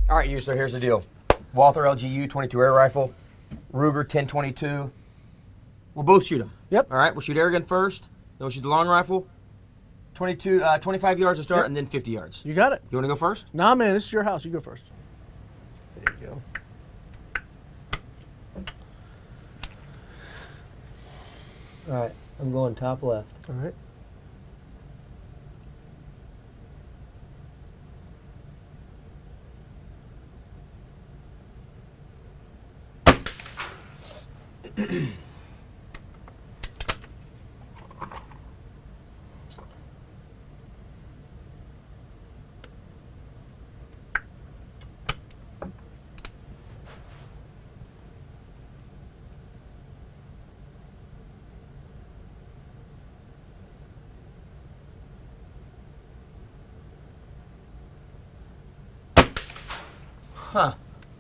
All right, Eutsler, here's the deal. Walther LGU 22 air rifle, Ruger 1022. We'll both shoot them. Yep. All right, we'll shoot airgun first, then we'll shoot the long rifle. 25 yards to start, and then 50 yards. You got it. You want to go first? Nah, man, this is your house. You go first. There you go. All right, I'm going top left. All right. Huh.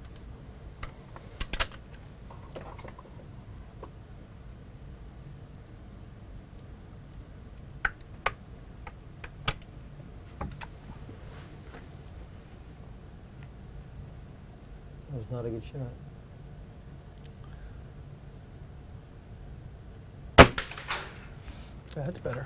That was not a good shot. Yeah, that's better.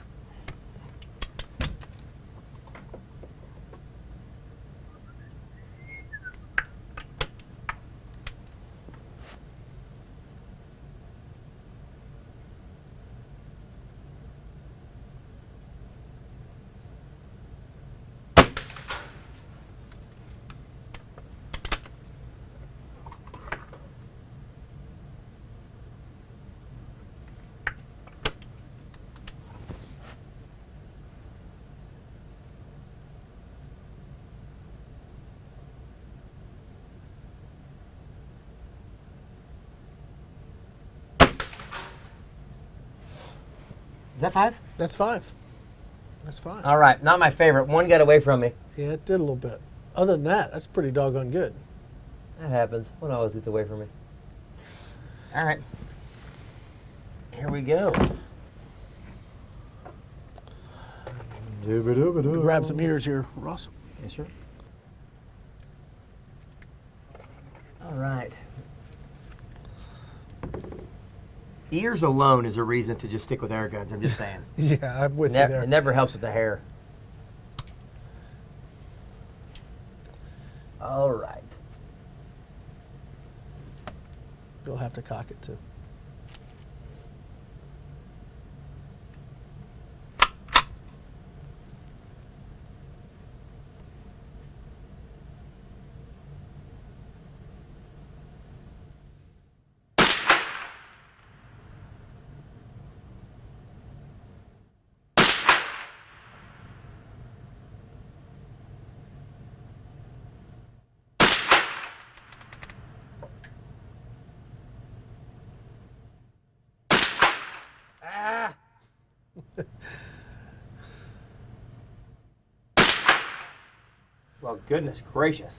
Is that 5? That's 5. That's fine. All right, not my favorite. One got away from me. Yeah, it did a little bit. Other than that, that's pretty doggone good. That happens. One always gets away from me. All right. Here we go. Grab some ears here, Ross. Yes, sir. All right. Ears alone is a reason to just stick with air guns, I'm just saying. Yeah, I'm with you there. It never helps with the hair. All right. You'll have to cock it too. Ah! Well, goodness gracious.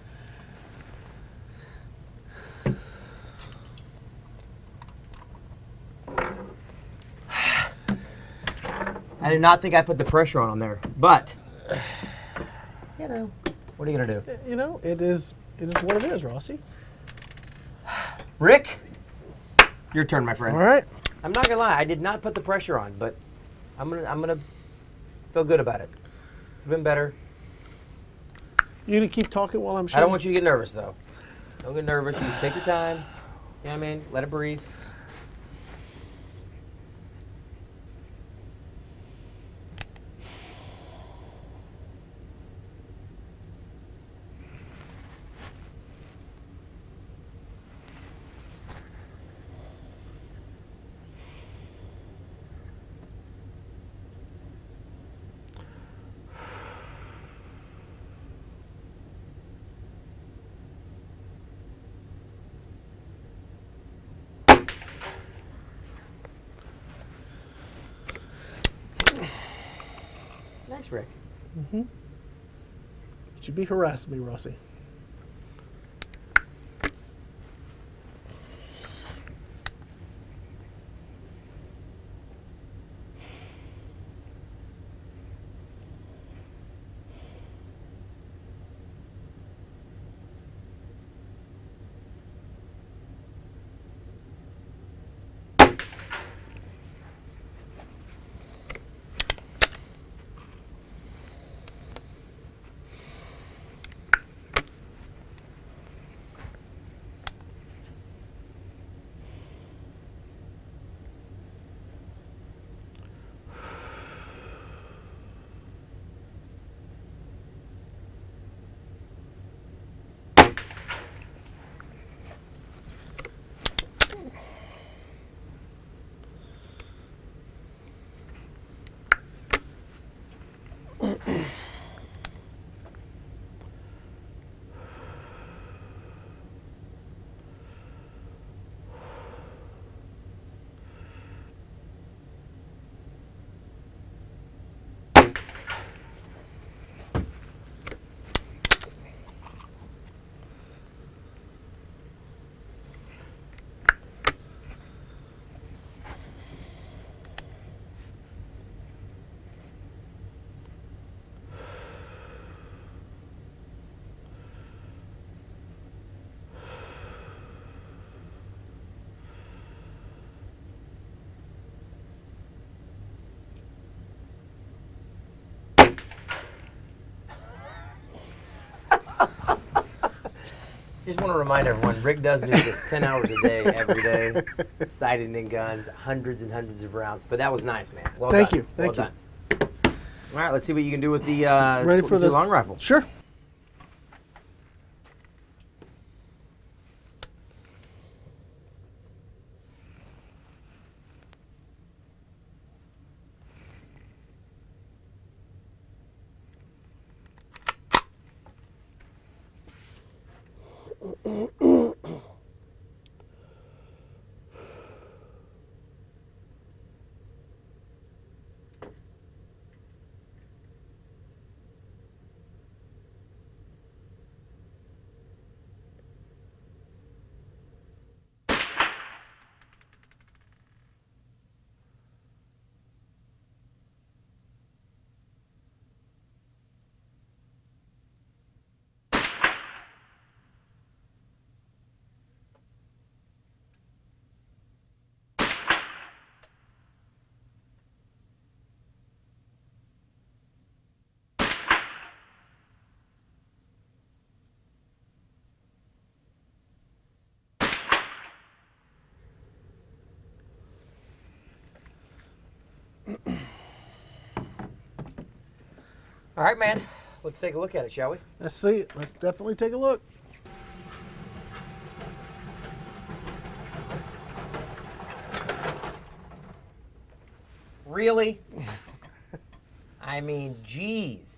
I did not think I put the pressure on there, but, you know, what are you going to do? You know, it is what it is, Rossi. Rick, your turn, my friend. All right. I'm not gonna lie, I did not put the pressure on, but I'm gonna feel good about it. It's been better. You gonna keep talking while I'm shooting? I don't want you to get nervous though. Don't get nervous. You just take your time. You know what I mean? Let it breathe. Nice, Rick. Mm-hmm. Should be harassing me, Rossi. Just want to remind everyone, Rick does do this 10 hours a day, every day, sighting in guns, hundreds and hundreds of rounds. But that was nice, man. Well done. Thank you. Well done. All right, let's see what you can do with the Ready for the long rifle. Sure. All right, man. Let's take a look at it, shall we? Let's see it. Let's definitely take a look. Really? I mean, geez.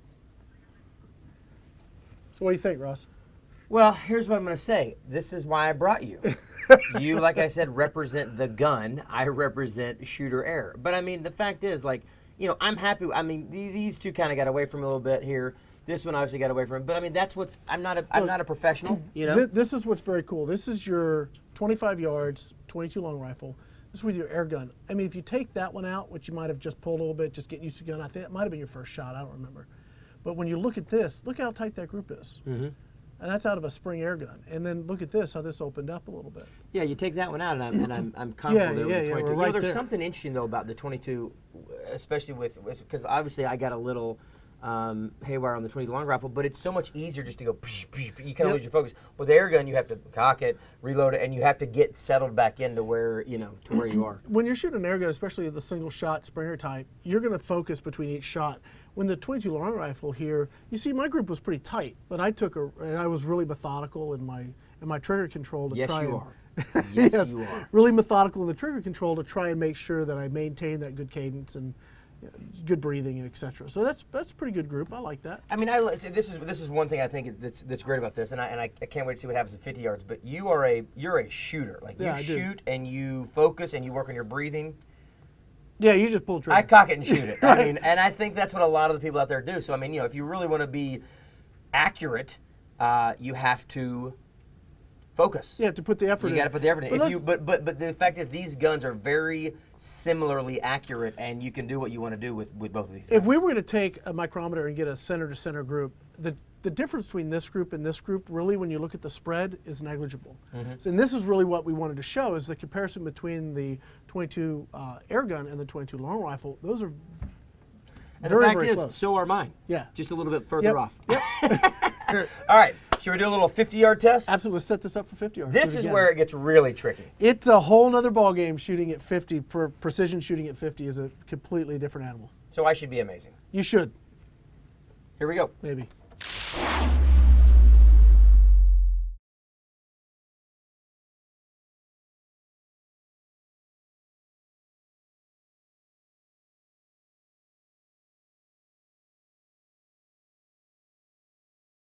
So what do you think, Ross? Well, here's what I'm going to say. This is why I brought you. You, like I said, represent the gun. I represent shooter error. But, I mean, the fact is, like, you know, I'm happy. I mean, these two kind of got away from me a little bit here. This one obviously got away from it. But, I mean, that's what's – I'm not a professional, you know. This is what's very cool. This is your 25 yards, 22 long rifle. This is with your air gun. I mean, if you take that one out, which you might have just pulled a little bit, just getting used to the gun, I think it might have been your first shot. I don't remember. But when you look at this, look how tight that group is. Mm-hmm. And that's out of a spring air gun. And then look at this, how this opened up a little bit. Yeah, you take that one out, and I'm comfortable there with the 22. Right, there's something interesting, though, about the 22, especially with because obviously I got a little haywire on the 22 long rifle, but it's so much easier just to go, you kind of lose your focus. With the air gun, you have to cock it, reload it, and you have to get settled back into where, you know, to where you are. When you're shooting an air gun, especially the single shot Springer type, you're going to focus between each shot. When the 22 long rifle here, you see my group was pretty tight, but and I was really methodical in my trigger control to try. Yes, you are. Really methodical in the trigger control to try and make sure that I maintain that good cadence and good breathing and etc. So that's a pretty good group. I like that. I mean, this is one thing I think that's great about this, and I can't wait to see what happens at 50 yards. But you're a shooter. Like you shoot and you focus and you work on your breathing. Yeah, you just pull the trigger. I cock it and shoot it. I mean, and I think that's what a lot of the people out there do. So I mean, you know, if you really want to be accurate, you have to focus. You have to put the effort in. You got to put the effort in. But the fact is, these guns are very similarly accurate, and you can do what you want to do with both of these. If we were going to take a micrometer and get a center-to-center group, the difference between this group and this group, really, when you look at the spread, is negligible. Mm-hmm. So, and this is really what we wanted to show, is the comparison between the 22 air gun and the 22 long rifle. Those are very close. And so are mine. Yeah. Just a little bit further off. Yep. All right. Should we do a little 50-yard test? Absolutely. Let's set this up for 50 yards. This is where it gets really tricky. It's a whole nother ballgame shooting at 50. Precision shooting at 50 is a completely different animal. So I should be amazing. You should. Here we go. Maybe.